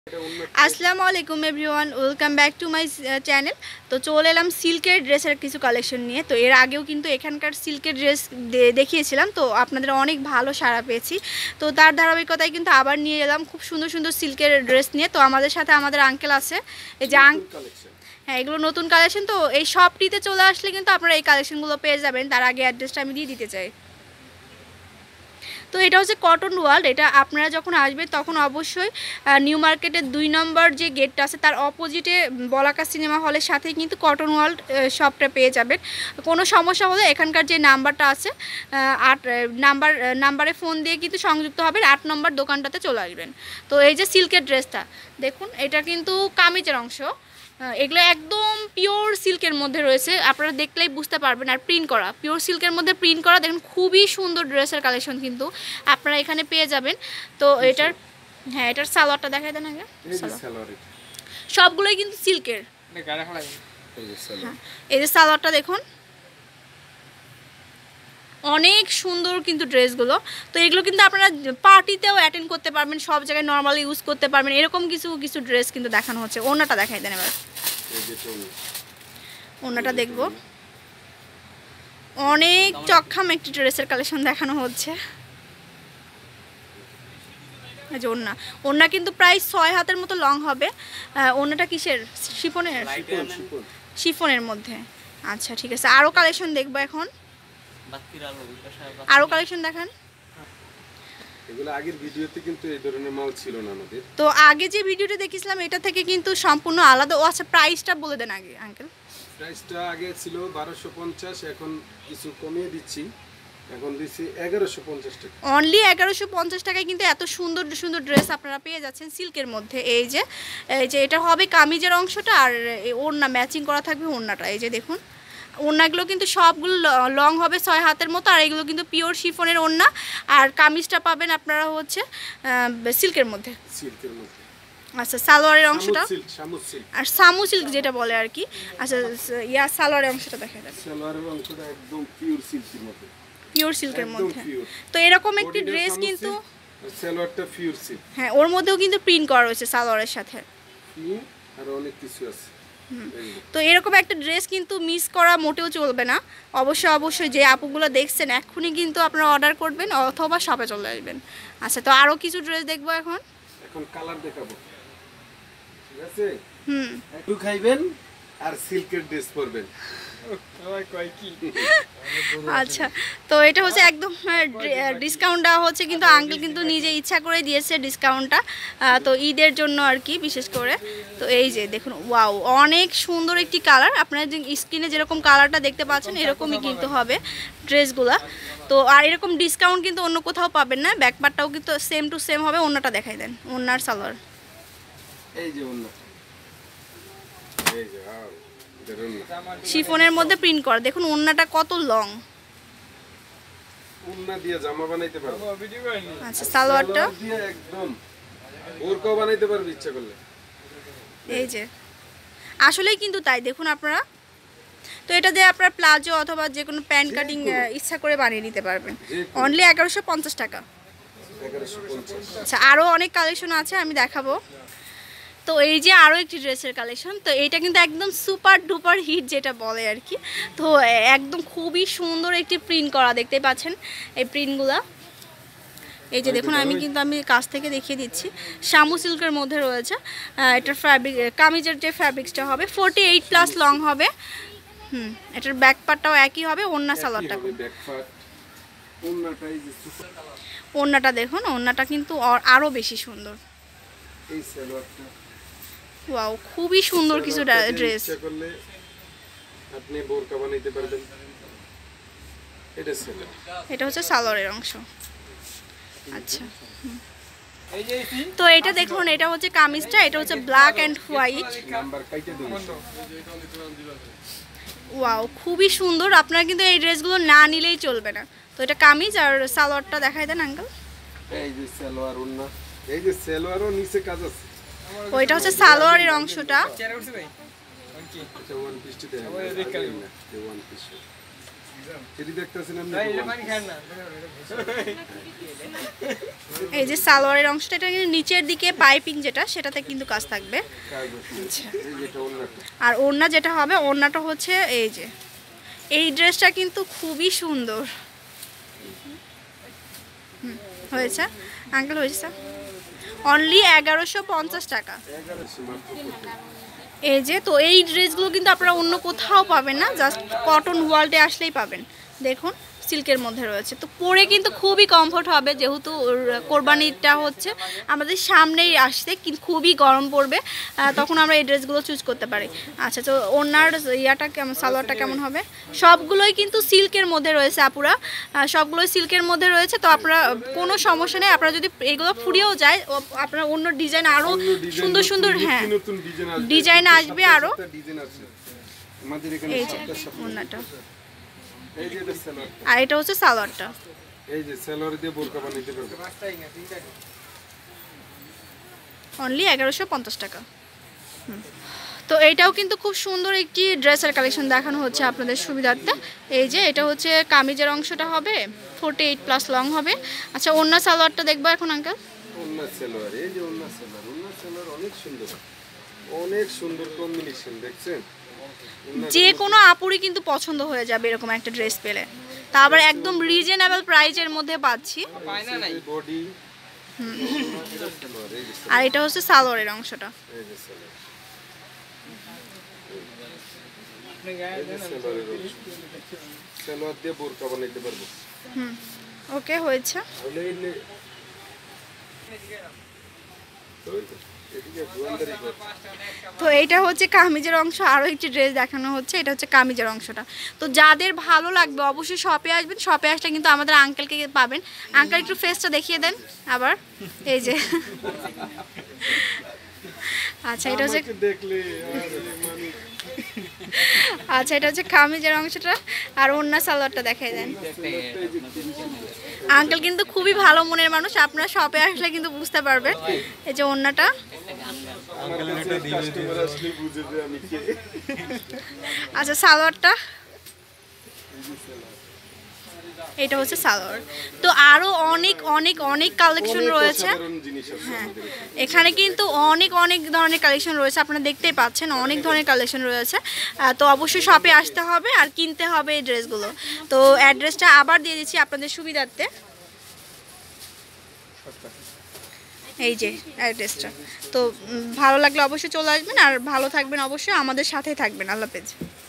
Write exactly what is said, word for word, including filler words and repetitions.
আসসালামু আলাইকুম everyone, welcome back to my channel. তো চলে এলাম সিল্কের ড্রেসের কিছু কালেকশন নিয়ে। তো এর আগেও কিন্তু এখানকার সিল্কের ড্রেস দেখিয়েছিলাম, তো আপনাদের অনেক ভালো সাড়া পেয়েছি। তো তার ধারাবাহিকতায় কিন্তু আবার নিয়ে এলাম খুব সুন্দর সুন্দর সিল্কের ড্রেস নিয়ে। তো আমাদের সাথে আমাদের আঙ্কেল আছে, এই যে হ্যাঁ এগুলো নতুন কালেকশন। তো এই শপটিতে চলে আসলে কিন্তু আপনারা এই কালেকশনগুলো পেয়ে যাবেন। তার আগে অ্যাড্রেসটা আমি দিয়ে দিতে চাই। তো এটা হচ্ছে কটন ওয়ার্ল্ড। এটা আপনারা যখন আসবেন তখন অবশ্যই নিউ মার্কেটের দুই নম্বর যে গেটটা আছে তার অপোজিটে বলাকা সিনেমা হলের সাথে কিন্তু কটন ওয়ার্ল্ড শপটা পেয়ে যাবেন। কোনো সমস্যা হলে এখানকার যে নাম্বারটা আছে আট নাম্বার নাম্বারে ফোন দিয়ে কিন্তু সংযুক্ত হবেন, আট নম্বর দোকানটাতে চলে আসবেন। তো এই যে সিল্কের ড্রেসটা দেখুন, এটা কিন্তু কামিজের অংশ। এগুলো একদম পিওর সিল্কের মধ্যে রয়েছে, আপনারা দেখলেই বুঝতে পারবেন। আর প্রিন্ট করা, পিওর সিল্কের মধ্যে প্রিন্ট করা, দেখুন খুবই সুন্দর ড্রেসের কালেকশন কিন্তু আপনারা এখানে পেয়ে যাবেন। তো এটার হ্যাঁ এটার সালোয়ারটা দেখাই দেন আগে। সবগুলোই কিন্তু সিল্কের। এই যে সালোয়ারটা দেখুন, অনেক সুন্দর কিন্তু ড্রেসগুলো। তো এগুলো কিন্তু আপনারা পার্টিতেও অ্যাটেন্ড করতে পারবেন, সব জায়গায় নর্মালি ইউজ করতে পারবেন, এরকম কিছু কিছু ড্রেস কিন্তু দেখানো হচ্ছে। ওনাটা দেখাই দেন এবার, ওনাটা দেখবো। অনেক চক্ষাম একটি ড্রেসের কালেকশন দেখানো হচ্ছে। যে ওড়না, ওড়না কিন্তু প্রায় ছয় হাতের মতো লং হবে। ওড়নাটা কিসের? শিফনের, শিফনের মধ্যে। আচ্ছা ঠিক আছে, আরও কালেকশন দেখবো এখন। আরও কালেকশন দেখান। এগুলো আগের ভিডিওতে কিন্তু এই ধরনের মাল ছিল না আমাদের। তো আগে যে ভিডিওটা দেখেছিলাম এটা থেকে কিন্তু সম্পূর্ণ আলাদা। ও আচ্ছা, প্রাইসটা বলে দেন আগে আঙ্কেল। প্রাইসটা আগে ছিল বারোশো পঞ্চাশ, এখন কিছু কমিয়ে দিচ্ছি, এখন দিচ্ছি এগারোশো পঞ্চাশ টাকা। অনলি এগারোশো পঞ্চাশ টাকায় কিন্তু এত সুন্দর সুন্দর ড্রেস আপনারা পেয়ে যাচ্ছেন সিল্কের মধ্যে। এই যে এই যে এটা হবে কামিজের অংশটা, আর ওড়না ম্যাচিং করা থাকবে ওড়নাটা। এই যে দেখুন, ওড়নাগুলো কিন্তু সবগুলো লং হবে ছয় হাতের মতো, আর এগুলো কিন্তু পিওর শিফনের ওড়না। আর কামিজটা পাবেন আপনারা হচ্ছে সিল্কের মধ্যে। সিল্কের মধ্যে আচ্ছা, সালোয়ারের অংশটা আর সামু সিল্ক যেটা বলে আর কি। আচ্ছা ইয়া সালোয়ারের অংশটা দেখা যায়। সালোয়ারের অংশটা একদম পিওর সিল্কের মধ্যে, পিওর সিল্কের মধ্যে। তো এরকম একটি ড্রেস কিন্তু সালোয়ারটা পিওর সিল্ক। হ্যাঁ, ওর মধ্যেও কিন্তু প্রিন্ট করা রয়েছে সালোয়ারের সাথে, আর অনেক কিছু আছে। তো এরকম একটা ড্রেস কিন্তু মিস করা মোটেও চলবে না। অবশ্যই অবশ্যই যে আপুগুলো দেখছেন এক্ষুনি কিন্তু আপনারা অর্ডার করবেন অথবা শপে চলে আসবেন। আচ্ছা, তো আরও কিছু ড্রেস দেখবো এখন। এখন কালার দেখাবো, ঠিক আছে? হুম, একটু খাইবেন আর সিল্কের ড্রেস পরবেন। আচ্ছা, তো এটা হচ্ছে একদম ডিসকাউন্ট দেওয়া হচ্ছে, কিন্তু আঙ্কেল কিন্তু নিজে ইচ্ছা করে দিয়েছে ডিসকাউন্টটা, তো ঈদের জন্য আর কি বিশেষ করে। তো এই যে দেখুন, ওয়াও অনেক সুন্দর একটি কালার। আপনারা যে স্ক্রিনে যেরকম কালারটা দেখতে পাচ্ছেন এরকমই কিন্তু হবে ড্রেসগুলা। তো আর এরকম ডিসকাউন্ট কিন্তু অন্য কোথাও পাবেন না। ব্যাকপার্টটাও কিন্তু সেম টু সেম হবে। ওন্নাটা দেখাই দেন, ওন্নার সালোয়ার। এই যে ওন্না, এই যে শিফনের মধ্যে প্রিন্ট করা, দেখুন ওন্নাটা কত লং। ওন্না দিয়ে জামা বানাইতে পারবে। আচ্ছা, সালোয়ারটা দিয়ে একদম বোরকা বানাইতে পারবে ইচ্ছা করলে। এই যে আসলেই কিন্তু তাই, দেখুন আপনারা। তো এটা দিয়ে আপনারা প্লাজো অথবা যে কোনো প্যান্ট কাটিং ইচ্ছা করে বানিয়ে নিতে পারবেন। অনলি এগারোশো পঞ্চাশ টাকা। আচ্ছা, আরও অনেক কালেকশন আছে, আমি দেখাবো। তো এই যে আরও একটি ড্রেসের কালেকশন। তো এইটা কিন্তু একদম সুপার ডুপার হিট যেটা বলে আর কি। তো একদম খুবই সুন্দর একটি প্রিন্ট করা, দেখতে পাচ্ছেন এই প্রিন্টগুলো। এই যে দেখুন, আমি কিন্তু আমি কাছ থেকে দেখিয়ে দিচ্ছি। শামু সিল্কের মধ্যে রয়েছে। এটার ফ্যাব্রিক, কামিজের যে ফ্যাব্রিক্সটা হবে ফোরটি এইট প্লাস লং হবে। হুম, এটার ব্যাক পার্টটাও একই হবে। ওড়না সালোয়ারটা, ওড়নাটা দেখুন, ওড়নাটা কিন্তু আরও বেশি সুন্দর। এই সালোয়ারটা ওয়াও, খুবই সুন্দর কিছু ড্রেস। আপনি বোরকা বানাইতে পারবেন। এটা সালোয়ার, এটা হচ্ছে সালোয়ারের অংশ। আচ্ছা, তো এটা দেখুন, এটা হচ্ছে কামিজটা, এটা হচ্ছে ব্ল্যাক অ্যান্ড হোয়াইট। ওয়াও, খুবই সুন্দর। আপনারা কিন্তু এই ড্রেসগুলো না নিলেই চলবে না। তো এটা কামিজ, আর সালোয়ারটা দেখাই দেন আঙ্কেল। এই যে সালোয়ার ওন্না, এই যে সালোয়ারও নিচে কাজ আছে। ওইটা হচ্ছে সালোয়ারের অংশটা। এটি দেখতেছেন আপনি এই যে সালোয়ারের অংশটা, এটা কিন্তু নিচের দিকে পাইপিং যেটা সেটাতে কিন্তু কাজ থাকবে। আচ্ছা, এই যেটা ওন্নাটা আর ওড়না যেটা হবে, ওড়নাটা হচ্ছে এই যে, এই ড্রেসটা কিন্তু খুবই সুন্দর। হুম, হয়েছে আঙ্কেল, হয়েছে স্যার, অনলি এগারোশো পঞ্চাশ টাকা। এগারোশো মাত্র এই যে, তো এই ড্রেসগুলো কিন্তু আপনারা অন্য কোথাও পাবেন না, জাস্ট কটন ওয়ার্ল্ডে আসলেই পাবেন। দেখুন সিল্কের মধ্যে রয়েছে, তো পরে কিন্তু খুবই কমফোর্ট হবে, যেহেতু কোরবানিটা হচ্ছে আমাদের সামনেই আসছে, কিন্তু খুবই গরম পড়বে, তখন আমরা এই ড্রেসগুলো চুজ করতে পারি। আচ্ছা, তো ওনার ইয়াটা কেমন, সালোয়ারটা কেমন হবে? সবগুলোই কিন্তু সিল্কের মধ্যে রয়েছে আপুরা, সবগুলোই সিল্কের মধ্যে রয়েছে, তো আপনারা কোনো সমস্যা নেই। আপনারা যদি এগুলো ফুরিয়েও যায়, আপনারা অন্য ডিজাইন আরও সুন্দর সুন্দর, হ্যাঁ ডিজাইন আসবে আরও। এই যে ওনাটা, এই যে এটা সালোয়ার, আর এটা হচ্ছে সালোয়ারটা। এই যে সালোয়ার দিয়ে বোরকা বানাইতে পারবে। অনলি এগারোশো পঞ্চাশ টাকা। তো এইটাও কিন্তু খুব সুন্দর একটি ড্রেসের কালেকশন দেখানো হচ্ছে আপনাদের সুবিধার্থে। এই যে এটা হচ্ছে কামিজের অংশটা হবে ফোর্টি এইট প্লাস লং হবে। আচ্ছা, ওন্না সালোয়ারটা দেখবো এখন আঙ্কেল। ওন্না সালোয়ার, এই যে ওন্না সালোয়ার, ওন্না সালোয়ার অনেক সুন্দর, অনেক সুন্দর কম্বিনেশন, দেখছেন? যে কোনো আপুরই কিন্তু পছন্দ হয়ে যাবে এরকম একটা ড্রেস পেলে, তা আবার একদম রিজনেবল প্রাইজের মধ্যে পাচ্ছি। বডি, আর এটা হচ্ছে সালোয়ারের অংশটা। এই যে সালোয়ার, এই যে সালোয়ারের অংশ। সালোয়ার দিয়ে বোরকা বানাইতে পারবো। হুম, ওকে, হয়েছে। তাহলে এই নে- ওই তো, এদিকে দোকানদারি কর। তো এইটা হচ্ছে কামিজের অংশ, আরও একটি ড্রেস দেখানো হচ্ছে, এটা হচ্ছে কামিজের অংশটা। তো যাদের ভালো লাগবে অবশ্যই শপে আসবেন, শপে আসলে কিন্তু আমাদের আঙ্কেলকে পাবেন। আঙ্কেল একটু ফেসটা দেখিয়ে দেন আবার, এই যে। আচ্ছা, এটা হচ্ছে, আমাকে দেখলে আরে মানে আচ্ছা এটা হচ্ছে কামিজের অংশটা, আর ওন্না সালোয়ারটা দেখাই দেন। আঙ্কেল কিন্তু খুবই ভালো মনের মানুষ, আপনারা শপে আসলে কিন্তু বুঝতে পারবেন। এই যে ওন্নাটা, আমার কাছে কাস্টমার আসলে বুঝে যে আমি কে। আচ্ছা সালোয়ারটা, এটা হচ্ছে সালোয়ার। তো আরও অনেক অনেক অনেক কালেকশন রয়েছে। সাধারণ জিনিস আছে হ্যাঁ, আমাদের এখানে। এখানে কিন্তু অনেক অনেক ধরনের কালেকশন রয়েছে, আপনারা দেখতেই পাচ্ছেন অনেক ধরনের কালেকশন রয়েছে। আহ, তো অবশ্যই শপে আসতে হবে আর কিনতে হবে এই ড্রেসগুলো। তো অ্যাড্রেসটা আবার দিয়ে দিচ্ছি আপনাদের সুবিধার্থে, এই যে অ্যাড্রেসটা। তো উম, ভালো লাগলে অবশ্যই চলে আসবেন, আর ভালো থাকবেন, অবশ্যই আমাদের সাথেই থাকবেন। আল্লাহ হাফেজ।